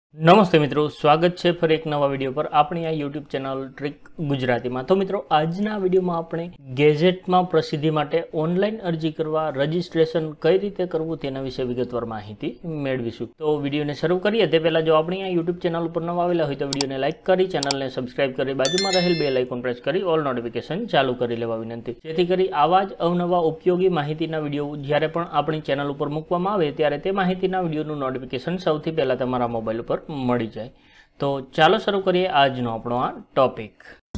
નમસ્તે મિત્રો, સ્વાગત છે ફરી એક નવા વિડીયો પર આપણી આ યુટ્યુબ ચેનલ ટ્રીક ગુજરાતીમાં। તો મિત્રો, આજના વિડીયોમાં આપણે ગેજેટમાં પ્રસિદ્ધિ માટે ઓનલાઈન અરજી કરવા રજિસ્ટ્રેશન કઈ રીતે કરવું તેના વિશે વિગતવાર માહિતી મેળવીશું। તો વિડીયોને શરૂ કરીએ તે પહેલાં જો આપણી આ યુટ્યુબ ચેનલ ઉપર નવા આવેલા હોય તો વિડીયોને લાઇક કરી, ચેનલને સબસ્ક્રાઇબ કરી, બાજુમાં રહેલ બેલ આઇકોન પ્રેસ કરી ઓલ નોટિફિકેશન ચાલુ કરી લેવા વિનંતી, જેથી કરી આવા જ અવનવા ઉપયોગી માહિતીના વિડીયો જ્યારે પણ આપણી ચેનલ ઉપર મૂકવામાં આવે ત્યારે તે માહિતીના વિડીયોનું નોટિફિકેશન સૌથી પહેલાં તમારા મોબાઈલ ઉપર મળી જાય। તો ચાલો શરૂ કરીએ આજનો આપણો આ ટોપિક।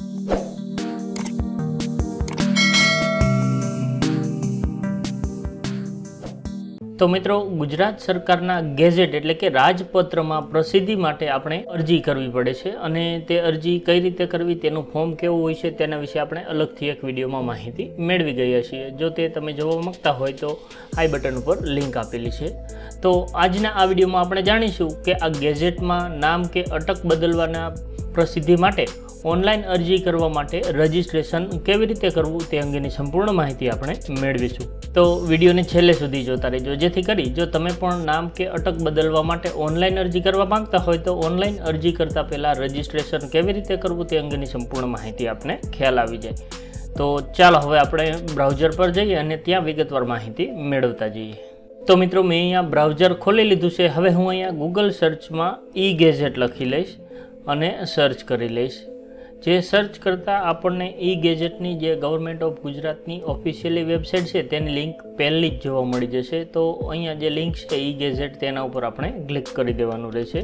તો મિત્રો, ગુજરાત સરકારના ગેઝેટ એટલે કે રાજપત્રમાં પ્રસિદ્ધિ માટે આપણે અરજી કરવી પડે છે અને તે અરજી કઈ રીતે કરવી, તેનું ફોર્મ કેવું હોય છે તેના વિશે આપણે અલગથી એક વિડીયોમાં માહિતી મેળવી ગયા છીએ। જો તે તમે જોવા માંગતા હોય તો આઈ બટન ઉપર લિંક આપેલી છે। તો આજના આ વિડીયોમાં આપણે જાણીશું કે આ ગેઝેટમાં નામ કે અટક બદલવાના પ્રસિદ્ધિ માટે ઓનલાઈન અરજી કરવા માટે રજિસ્ટ્રેશન કેવી રીતે કરવું તે અંગેની સંપૂર્ણ માહિતી આપણે મેળવીશું। તો વિડીયોને છેલ્લે સુધી જોતા રહેજો, જેથી કરી જો તમે પણ નામ કે અટક બદલવા માટે ઓનલાઈન અરજી કરવા માંગતા હોય તો ઓનલાઈન અરજી કરતાં પહેલાં રજિસ્ટ્રેશન કેવી રીતે કરવું તે અંગેની સંપૂર્ણ માહિતી આપને ખ્યાલ આવી જાય। તો ચાલો હવે આપણે બ્રાઉઝર પર જઈએ અને ત્યાં વિગતવાર માહિતી મેળવતા જઈએ। તો મિત્રો, મેં અહીંયા બ્રાઉઝર ખોલી લીધું છે। હવે હું અહીંયા ગૂગલ સર્ચમાં ઈ ગેઝેટ લખી લઈશ અને સર્ચ કરી લઈશ। જે સર્ચ કરતાં આપણને ઈ ગેજેટની જે ગવર્મેન્ટ ઓફ ગુજરાતની ઓફિશિયલી વેબસાઇટ છે તેની લિંક પહેલી જ જોવા મળી જશે। તો અહીંયા જે લિંક છે ઈ ગેજેટ તેના ઉપર આપણે ક્લિક કરી દેવાનું રહેશે।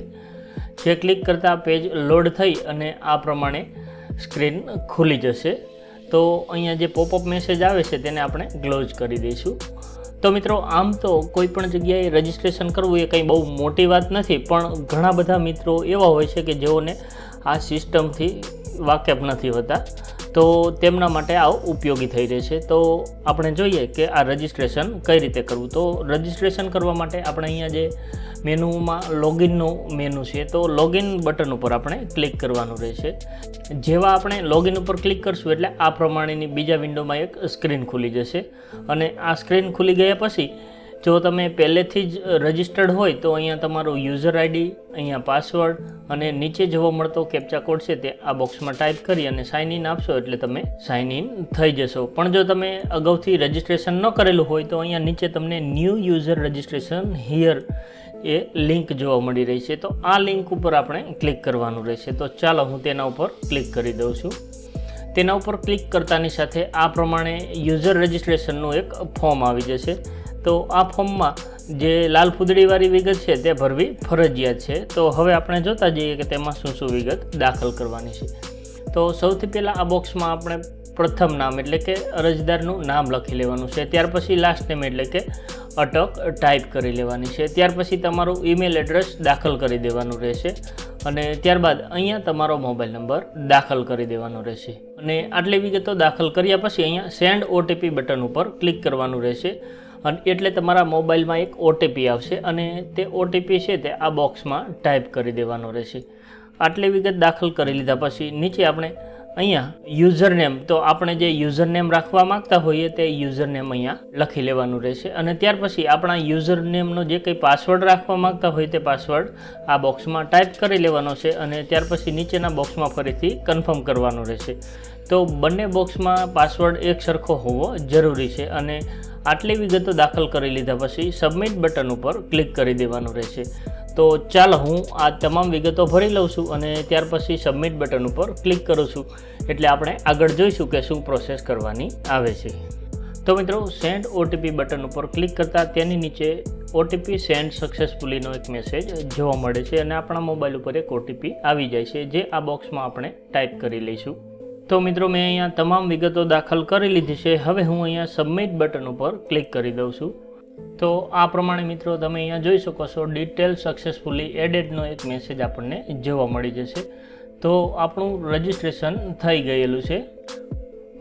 જે ક્લિક કરતાં પેજ લોડ થઈ અને આ પ્રમાણે સ્ક્રીન ખુલી જશે। તો અહીંયા જે પોપઅપ મેસેજ આવે છે તેને આપણે ક્લોઝ કરી દઈશું। તો મિત્રો, આમ તો કોઈ પણ જગ્યાએ રજિસ્ટ્રેશન કરવું એ કંઈ બહુ મોટી વાત નથી, પણ ઘણા બધા મિત્રો એવા હોય છે કે જેઓને આ સિસ્ટમથી વાકેફ નથી હોતા, તો તેમના માટે આ ઉપયોગી થઈ રહેશે। તો આપણે જોઈએ કે આ રજિસ્ટ્રેશન કઈ રીતે કરવું। તો રજિસ્ટ્રેશન કરવા માટે આપણે અહીંયા જે મેનુમાં લોગિનનું મેનુ છે તો લોગિન બટન ઉપર આપણે ક્લિક કરવાનું રહેશે। જેવા આપણે લોગિન ઉપર ક્લિક કરશું એટલે આ પ્રમાણેની બીજા વિન્ડોમાં એક સ્ક્રીન ખુલી જશે અને આ સ્ક્રીન ખુલી ગયા પછી જો તમે પહેલેથી જ રજિસ્ટર્ડ હોય તો અહીંયા તમારું યુઝર આઈડી, અહીંયા પાસવર્ડ અને નીચે જોવા મળતો કેપ્ચા કોડ છે તે આ બોક્સમાં ટાઈપ કરી અને સાઇન ઇન આપશો એટલે તમે સાઇન ઇન થઈ જશો। પણ જો તમે અગાઉથી રજિસ્ટ્રેશન ન કરેલું હોય તો અહીંયા નીચે તમને ન્યૂ યુઝર રજિસ્ટ્રેશન હિયર એ લિંક જોવા મળી રહી છે। તો આ લિંક ઉપર આપણે ક્લિક કરવાનું રહેશે। તો ચાલો હું તેના ઉપર ક્લિક કરી દઉં છું। તેના ઉપર ક્લિક કરતાની સાથે આ પ્રમાણે યુઝર રજિસ્ટ્રેશનનું એક ફોર્મ આવી જશે। તો આ ફોર્મમાં જે લાલ ફૂદડીવાળી વિગત છે તે ભરવી ફરજિયાત છે। તો હવે આપણે જોતા જઈએ કે તેમાં શું શું વિગત દાખલ કરવાની છે। તો સૌથી પહેલાં આ બોક્સમાં આપણે પ્રથમ નામ એટલે કે અરજદારનું નામ લખી લેવાનું છે। ત્યાર પછી લાસ્ટ નેમ એટલે કે અટક ટાઈપ કરી લેવાની છે। ત્યાર પછી તમારું ઈમેલ એડ્રેસ દાખલ કરી દેવાનું રહેશે અને ત્યારબાદ અહીંયા તમારો મોબાઈલ નંબર દાખલ કરી દેવાનો રહેશે અને આટલી વિગતો દાખલ કર્યા પછી અહીંયા સેન્ડ ઓટીપી બટન ઉપર ક્લિક કરવાનું રહેશે અને એટલે તમારા મોબાઈલમાં એક ઓટીપી આવશે અને તે ઓટીપી છે તે આ બોક્સમાં ટાઈપ કરી દેવાનો રહેશે। આટલી વિગત દાખલ કરી લીધા પછી નીચે આપણે અહીંયા યુઝર નેમ, તો આપણે જે યુઝર નેમ રાખવા માંગતા હોઈએ તે યુઝર નેમ અહીંયા લખી લેવાનું રહેશે અને ત્યાર પછી આપણા યુઝર નેમનો જે કંઈ પાસવર્ડ રાખવા માંગતા હોય તે પાસવર્ડ આ બોક્સમાં ટાઈપ કરી લેવાનો છે અને ત્યાર પછી નીચેના બોક્સમાં ફરીથી કન્ફર્મ કરવાનું રહેશે। તો બંને બોક્સમાં પાસવર્ડ એક સરખો હોવો જરૂરી છે અને આટલી વિગતો દાખલ કરી લીધા પછી સબમિટ બટન ઉપર ક્લિક કરી દેવાનું રહેશે। તો ચાલો હું આ તમામ વિગતો ભરી લઉં છું અને ત્યાર પછી સબમિટ બટન ઉપર ક્લિક કરું છું એટલે આપણે આગળ જોઈશું કે શું પ્રોસેસ કરવાની આવે છે। તો મિત્રો, સેન્ડ ઓટીપી બટન ઉપર ક્લિક કરતાં તેની નીચે ઓટીપી સેન્ડ સક્સેસફુલીનો એક મેસેજ જોવા મળે છે અને આપણા મોબાઈલ ઉપર એક ઓટીપી આવી જાય છે જે આ બોક્સમાં આપણે ટાઈપ કરી લઈશું। તો મિત્રો, મેં અહીંયા તમામ વિગતો દાખલ કરી લીધી છે। હવે હું અહીંયા સબમિટ બટન ઉપર ક્લિક કરી દઉં છું। તો આ પ્રમાણે મિત્રો તમે અહીંયા જોઈ શકો છો ડિટેલ સક્સેસફુલી એડેડનો એક મેસેજ આપણને જોવા મળી જશે। તો આપણું રજિસ્ટ્રેશન થઈ ગયેલું છે। તો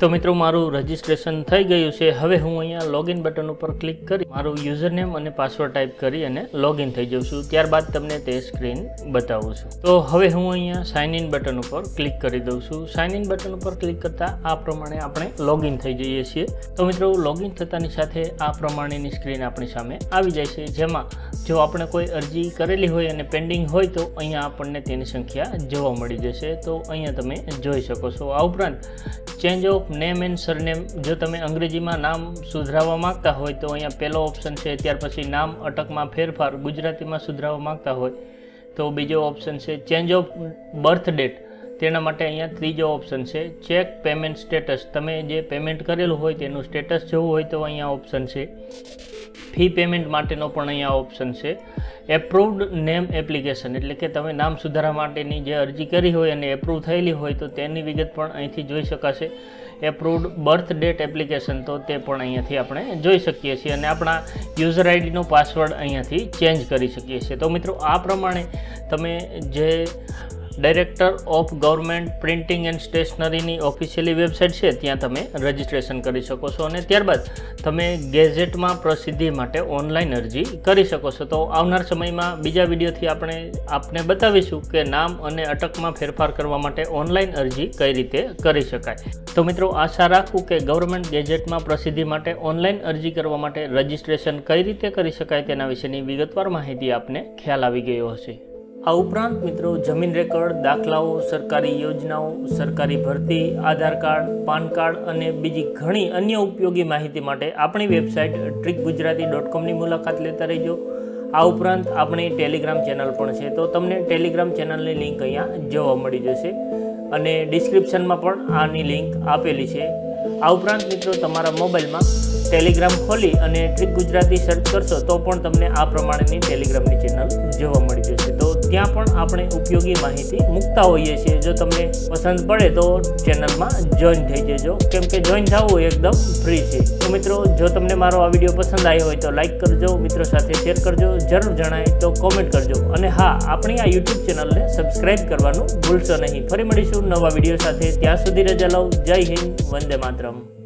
તો મિત્રો મારું રજિસ્ટ્રેશન થઈ ગયું છે। હવે હું અહીંયા લોગિન બટન ઉપર ક્લિક કરી મારું યુઝરનેમ અને પાસવર્ડ ટાઈપ કરી અને લોગિન થઈ જાઉં છું। ત્યારબાદ તમને તે સ્ક્રીન બતાવું છું। તો હવે હું અહીંયા સાઇન ઇન બટન ઉપર ક્લિક કરી દઉં છું। સાઇન ઇન બટન ઉપર ક્લિક કરતાં આ પ્રમાણે આપણે લોગિન થઈ જઈએ છીએ। તો મિત્રો લોગિન થતાની સાથે આ પ્રમાણેની સ્ક્રીન આપણી સામે આવી જાય છે, જેમાં જો આપણે કોઈ અરજી કરેલી હોય અને પેન્ડિંગ હોય તો અહીંયા આપણને તેની સંખ્યા જોવા મળી જશે। તો અહીંયા તમે જોઈ શકો છો। આ ઉપરાંત change of name and surname, જો તમે અંગ્રેજીમાં નામ સુધરાવવા માંગતા હોય તો અહીંયા પહેલો ઓપ્શન છે। ત્યાર પછી નામ અટકમાં ફેરફાર ગુજરાતીમાં સુધરાવવા માંગતા હોય તો બીજો ઓપ્શન છે। ચેન્જ ઓફ બર્થ ડેટ, તેના માટે અહીંયા ત્રીજો ઓપ્શન છે। ચેક પેમેન્ટ સ્ટેટસ, તમે જે પેમેન્ટ કરેલું હોય તેનું સ્ટેટસ જોવું હોય તો અહીંયા ઓપ્શન છે। ફી પેમેન્ટ માટેનો પણ અહીંયા ઓપ્શન છે। એપ્રુવડ નેમ એપ્લિકેશન, એટલે કે તમે નામ સુધારા માટેની જે અરજી કરી હોય અને એપ્રૂવ થયેલી હોય તો તેની વિગત પણ અહીંથી જોઈ શકાશે। એપ્રુવડ બર્થ ડેટ એપ્લિકેશન, તો તે પણ અહીંયાથી આપણે જોઈ શકીએ છીએ અને આપણા યુઝર આઈડીનો પાસવર્ડ અહીંયાથી ચેન્જ કરી શકીએ છીએ। તો મિત્રો આ પ્રમાણે તમે જે director of government printing and સ્ટેશનરીની ઓફિશિયલી વેબસાઇટ છે ત્યાં તમે રજિસ્ટ્રેશન કરી શકો છો અને ત્યારબાદ તમે ગેઝેટમાં પ્રસિદ્ધિ માટે ઓનલાઈન અરજી કરી શકો છો। તો આવનાર સમયમાં બીજા વિડીયોથી આપણે આપને બતાવીશું કે નામ અને અટકમાં ફેરફાર કરવા માટે ઓનલાઈન અરજી કઈ રીતે કરી શકાય। તો મિત્રો આશા રાખું કે ગવર્મેન્ટ ગેઝેટમાં પ્રસિદ્ધિ માટે ઓનલાઈન અરજી કરવા માટે રજિસ્ટ્રેશન કઈ રીતે કરી શકાય તેના વિશેની વિગતવાર માહિતી આપને ખ્યાલ આવી ગયો હશે। આ ઉપરાંત મિત્રો જમીન રેકર્ડ, દાખલાઓ, સરકારી યોજનાઓ, સરકારી ભરતી, આધાર કાર્ડ, પાન કાર્ડ અને બીજી ઘણી અન્ય ઉપયોગી માહિતી માટે આપણી વેબસાઇટ trickgujarati.com ની મુલાકાત લેતા રહેજો। આ ઉપરાંત આપણી ટેલિગ્રામ ચેનલ પણ છે, તો તમને ટેલિગ્રામ ચેનલની લિંક અહીંયા જોવા મળી જશે અને ડિસ્ક્રિપ્શનમાં પણ આની લિંક આપેલી છે। આ ઉપરાંત મિત્રો તમારા મોબાઈલમાં ટેલિગ્રામ ખોલી અને ટ્રીક ગુજરાતી સર્ચ કરશો તો પણ તમને આ પ્રમાણેની ટેલિગ્રામની ચેનલ જોવા મળી જશે। તો ત્યાં પણ આપણે ઉપયોગી માહિતી મૂકતા હોઈએ છીએ। જો તમને પસંદ પડે તો ચેનલમાં જોઈન થઈ જજો, કેમ કે જોઈન થવું એકદમ ફ્રી છે। તો મિત્રો જો તમને મારો આ વિડીયો પસંદ આવ્યો હોય તો લાઇક કરજો, મિત્રો સાથે શેર કરજો, જરૂર જણાય તો કોમેન્ટ કરજો અને હા, આપણી આ યુટ્યુબ ચેનલને સબસ્ક્રાઈબ કરવાનું ભૂલશો નહીં। ફરી મળીશું નવા વિડીયો સાથે, ત્યાં સુધી રજા લઉં। જય હિન્દ, વંદે માતરમ।